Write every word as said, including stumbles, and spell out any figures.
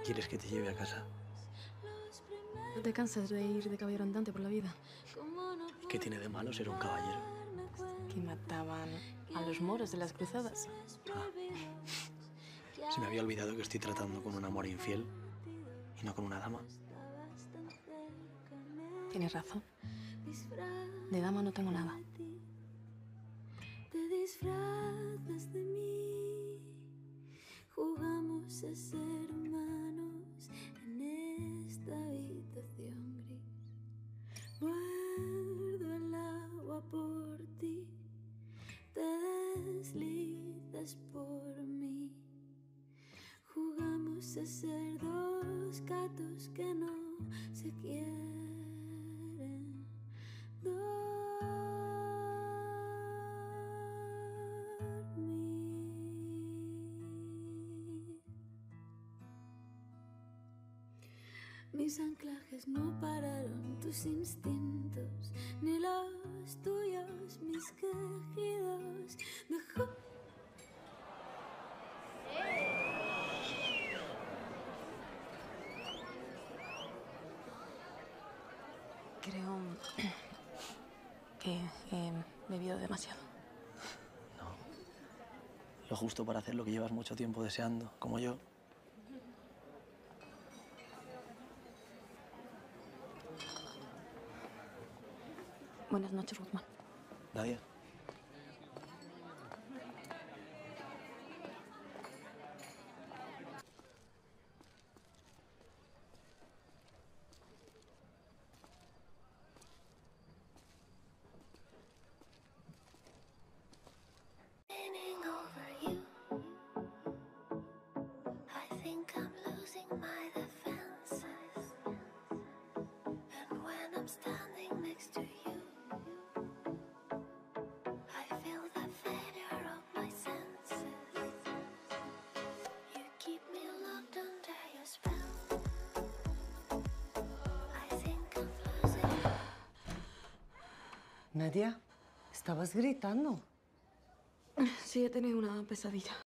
¿Quieres que te lleve a casa? ¿No te cansas de ir de caballero andante por la vida? ¿Qué tiene de malo ser un caballero? Que mataban a los moros de las cruzadas. Ah. Se me había olvidado que estoy tratando con un amor infiel y no con una dama. Tienes razón. De dama no tengo nada. Te disfrazas de mí, jugamos a ser humanos en esta habitación gris. Muerdo el agua por ti, te deslizas por mí. Jugamos a ser dos gatos que no se quieren dormir. Mis anclajes no pararon, tus instintos, ni los tuyos, mis quejidos. Dejó... Creo que he bebido demasiado. No. Lo justo para hacer lo que llevas mucho tiempo deseando, como yo. Buenas noches, Guzmán. Nadia. Nadia, ¿estabas gritando? Sí, he tenido una pesadilla.